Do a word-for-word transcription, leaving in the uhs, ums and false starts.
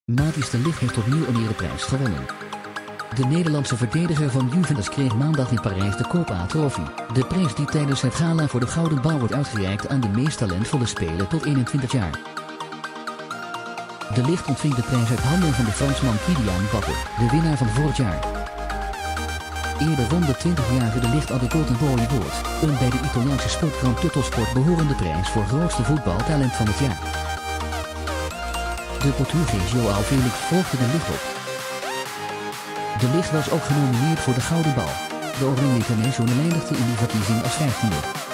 Matthijs de Ligt heeft opnieuw een ereprijs gewonnen. De Nederlandse verdediger van Juventus kreeg maandag in Parijs de Copa Trophy, de prijs die tijdens het gala voor de Gouden Bal wordt uitgereikt aan de meest talentvolle speler tot eenentwintig jaar. De Ligt ontving de prijs uit handen van de Fransman Kylian Mbappé, de winnaar van vorig jaar. Eerder won de twintigjarige de Ligt al de Golden Boy Award, een bij de Italiaanse sportkrant Tuttosport behorende prijs voor grootste voetbaltalent van het jaar. De Portugees João Felix volgde de Ligt op. De Ligt was ook genomineerd voor de Gouden Bal. De Oranje International eindigde in die verkiezing als vijftiende.